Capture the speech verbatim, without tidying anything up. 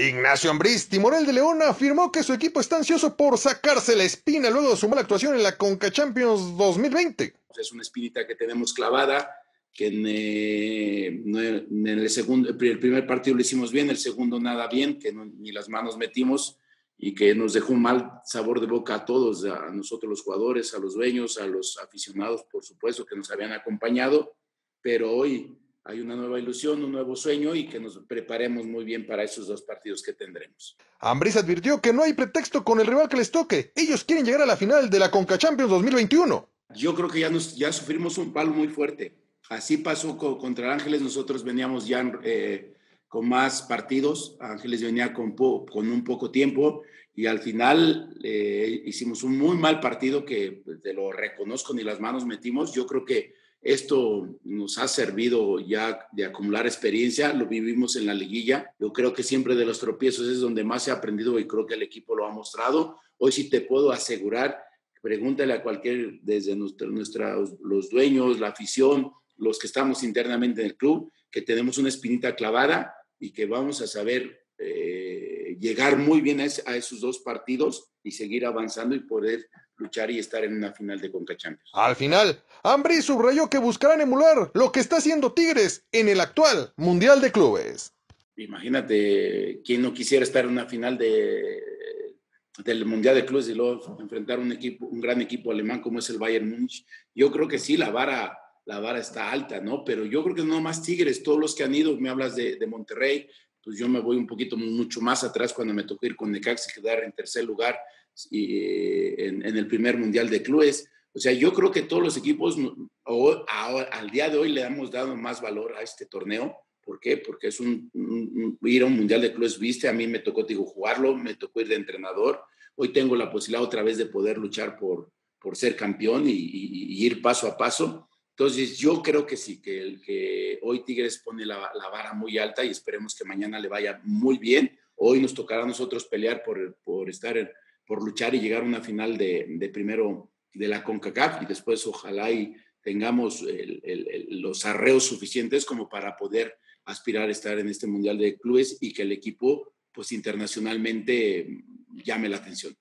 Ignacio Ambriz Timorel de León afirmó que su equipo está ansioso por sacarse la espina luego de su mala actuación en la Conca Champions dos mil veinte. Es una espinita que tenemos clavada, que en, eh, en el, segundo, el primer partido lo hicimos bien, el segundo nada bien, que no, ni las manos metimos y que nos dejó un mal sabor de boca a todos, a nosotros los jugadores, a los dueños, a los aficionados, por supuesto, que nos habían acompañado, pero hoy hay una nueva ilusión, un nuevo sueño y que nos preparemos muy bien para esos dos partidos que tendremos. Ambriz advirtió que no hay pretexto con el rival que les toque. Ellos quieren llegar a la final de la Conca Champions dos mil veintiuno. Yo creo que ya, nos, ya sufrimos un palo muy fuerte. Así pasó con, contra Ángeles. Nosotros veníamos ya eh, con más partidos. Ángeles venía con, po, con un poco tiempo y al final eh, hicimos un muy mal partido que te lo reconozco, ni las manos metimos. Yo creo que esto nos ha servido ya de acumular experiencia, lo vivimos en la liguilla. Yo creo que siempre de los tropiezos es donde más se ha aprendido y creo que el equipo lo ha mostrado. Hoy sí te puedo asegurar, pregúntale a cualquier, desde nuestra, nuestra, los dueños, la afición, los que estamos internamente en el club, que tenemos una espinita clavada y que vamos a saber eh, llegar muy bien a, ese, a esos dos partidos y seguir avanzando y poder luchar y estar en una final de Conca Champions. Al final, Ambriz subrayó que buscarán emular lo que está haciendo Tigres en el actual Mundial de Clubes. Imagínate quién no quisiera estar en una final de, del Mundial de Clubes y luego enfrentar un equipo, un gran equipo alemán como es el Bayern Múnich. Yo creo que sí, la vara, la vara está alta, ¿no? Pero yo creo que no más Tigres, todos los que han ido, me hablas de, de Monterrey, pues yo me voy un poquito mucho más atrás cuando me tocó ir con Necaxa y quedar en tercer lugar y, en, en el primer Mundial de Clubes. O sea, yo creo que todos los equipos o, a, al día de hoy le hemos dado más valor a este torneo. ¿Por qué? Porque es un, un, un, ir a un Mundial de Clubes, viste, a mí me tocó, digo, jugarlo, me tocó ir de entrenador. Hoy tengo la posibilidad otra vez de poder luchar por, por ser campeón y, y, y ir paso a paso. Entonces, yo creo que sí, que, el, que hoy Tigres pone la, la vara muy alta y esperemos que mañana le vaya muy bien. Hoy nos tocará a nosotros pelear por, por estar, en, por luchar y llegar a una final de, de primero de la CONCACAF y después ojalá y tengamos el, el, el, los arreos suficientes como para poder aspirar a estar en este Mundial de Clubes y que el equipo, pues internacionalmente, llame la atención.